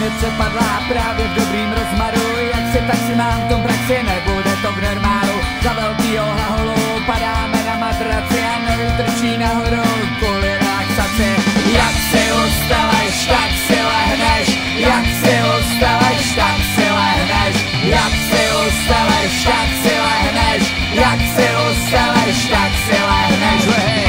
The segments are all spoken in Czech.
slunce padla právě v dobrým rozmaru. Jak si tak si mám v tom praxi, nebude to v normálu. Za velkýho hlaholu padáme na matraci a nohy trčí nahoru kvůli relaxaci. Jak si ustaveš, tak si lehneš. Jak si ustaveš, tak si lehneš. Jak si ustaveš, tak si lehneš. Jak si ustaveš, tak si lehneš. Hej.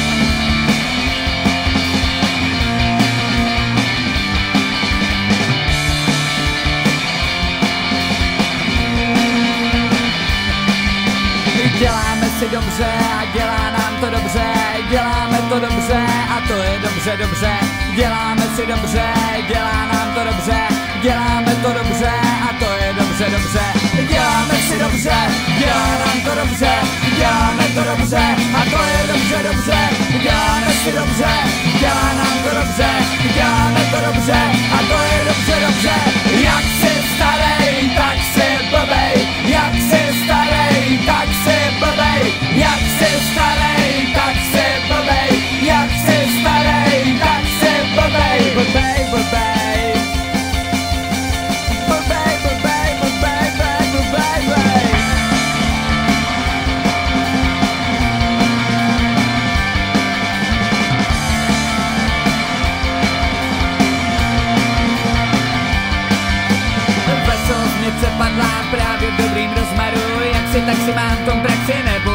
Děláme si dobře a dělá nám to dobře. Děláme to dobře a to je dobře, dobře. Děláme si dobře, dělá nám to dobře. Děláme to dobře a to je dobře, dobře. Děláme si dobře, dělá nám to dobře. Děláme to dobře a to je dobře, dobře. Děláme si dobře, dělá nám to dobře. Děláme to dobře a to je dobře, dobře. Jak jsi starej, tak jsi blbej. Jak jsi starej, tak jsi blbej. Jak jsi starej, tak jsi blbej. Jak jsi starej, tak jsi blbej. Blbej, blbej. Blbej, blbej, blbej, blbej, blbej, blbej. Veseloznice padla právě v dobrým rozmaru. Jak si tak si mám v tom praxi, nebo